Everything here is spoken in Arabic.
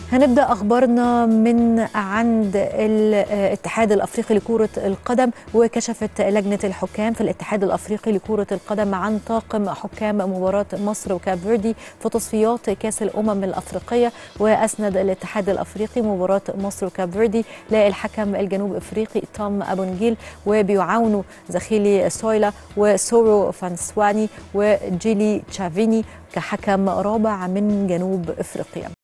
هنبدأ أخبارنا من عند الاتحاد الأفريقي لكرة القدم. وكشفت لجنة الحكام في الاتحاد الأفريقي لكرة القدم عن طاقم حكام مباراة مصر وكاب فيردي في تصفيات كأس الأمم الأفريقية. وأسند الاتحاد الأفريقي مباراة مصر وكاب فيردي للحكم الجنوب أفريقي توم أبونجيل، وبيعاونوا زخيلي سويلا وسورو فانسواني وجيلي تشافيني كحكم رابع من جنوب أفريقيا.